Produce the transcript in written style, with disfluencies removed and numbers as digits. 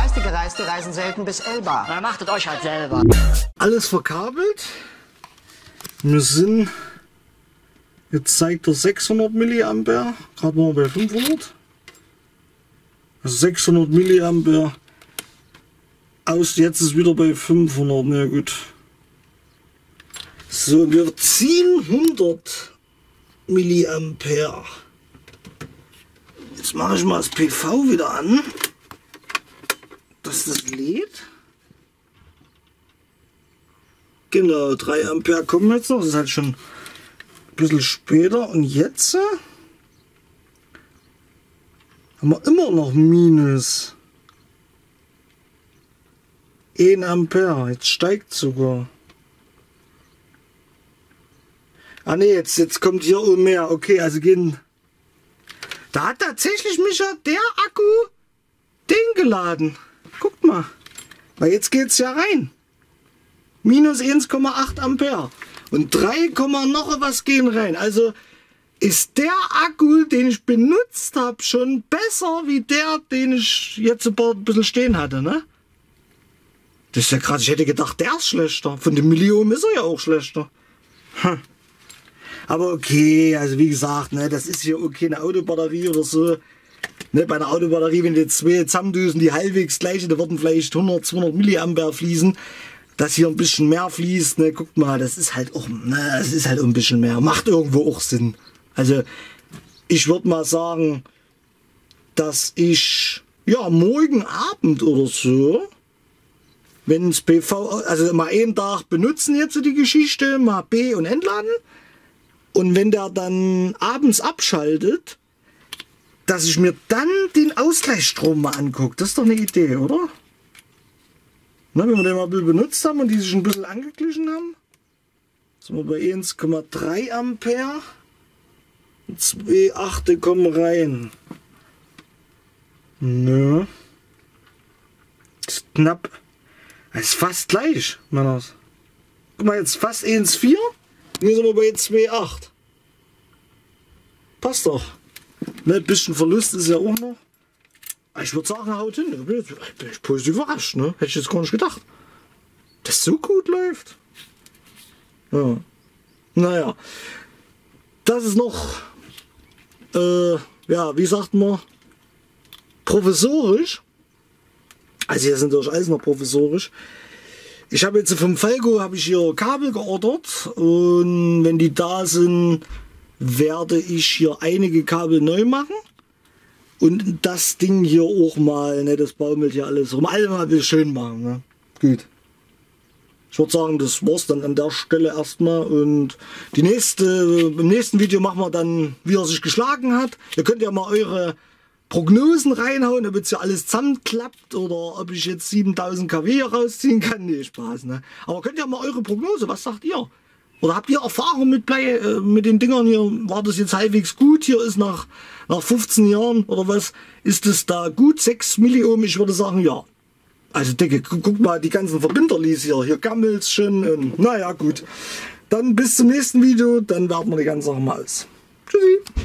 meiste Gereiste reisen selten bis Elba. Na, macht es euch halt selber. Alles verkabelt. Wir sind, jetzt zeigt er 600 Milliampere, gerade mal bei 500. Also 600 Milliampere. Aus, jetzt ist wieder bei 500, na gut. So, wir ziehen 100 Milliampere. Jetzt mache ich mal das PV wieder an, dass das lädt. Genau, 3 Ampere kommen jetzt noch, das ist halt schon ein bisschen später. Und jetzt haben wir immer noch Minus 1 Ampere, jetzt steigt sogar. Ah ne, jetzt kommt hier mehr, okay, also gehen. Da hat tatsächlich Micha der Akku den geladen. Guckt mal, weil jetzt geht's ja rein. Minus 1,8 Ampere und 3, noch was gehen rein. Also ist der Akku, den ich benutzt habe, schon besser wie der, den ich jetzt ein bisschen stehen hatte, ne? Das ist ja krass, ich hätte gedacht, der ist schlechter. Von dem Millionen ist er ja auch schlechter. Hm. Aber okay, also wie gesagt, ne, das ist hier okay, eine Autobatterie oder so. Ne, bei einer Autobatterie, wenn die zwei zusammendüsen, die halbwegs gleiche, da würden vielleicht 100, 200 Milliampere fließen. Dass hier ein bisschen mehr fließt, ne, guckt mal, das ist halt auch, ne, das ist halt ein bisschen mehr. Macht irgendwo auch Sinn. Also ich würde mal sagen, dass ich, ja, morgen Abend oder so, wenn das PV, also mal einen Tag benutzen jetzt so die Geschichte, mal B und entladen. Und wenn der dann abends abschaltet, dass ich mir dann den Ausgleichsstrom mal angucke. Das ist doch eine Idee, oder? Na, wenn wir den mal ein bisschen benutzt haben und die sich ein bisschen angeglichen haben. Sind wir bei 1,3 Ampere. 2 Achte kommen rein. Nö. Ist knapp. Das ist fast gleich, Männers. Guck mal, jetzt fast 1,4. Hier sind wir bei 2,8. Passt doch. Ne, ein bisschen Verlust ist ja auch noch. Ich würde sagen, haut hin. Ich bin positiv überrascht. Ne? Hätte ich jetzt gar nicht gedacht, dass so gut läuft. Ja. Naja. Das ist noch, ja, wie sagt man, provisorisch. Also hier sind durch alles noch provisorisch. Ich habe jetzt vom Falco habe ich hier Kabel geordert und wenn die da sind, werde ich hier einige Kabel neu machen und das Ding hier auch mal, ne, das baumelt hier alles rum, alle mal ein bisschen schön machen. Ne? Gut. Ich würde sagen, das war's dann an der Stelle erstmal und im nächsten Video machen wir dann, wie er sich geschlagen hat. Ihr könnt ja mal eure Prognosen reinhauen, ob jetzt ja alles zusammenklappt oder ob ich jetzt 7000 kW hier rausziehen kann. Nee, Spaß, ne? Aber könnt ihr mal eure Prognose, was sagt ihr? Oder habt ihr Erfahrung mit mit den Dingern hier? War das jetzt halbwegs gut? Hier ist nach 15 Jahren oder was, ist es da gut? 6 Milliohmen, ich würde sagen, ja. Also Dicke, guck mal, die ganzen Verbinderlis hier gammelt's schon und naja, gut. Dann bis zum nächsten Video, dann werten wir die ganze Sache mal aus. Tschüssi.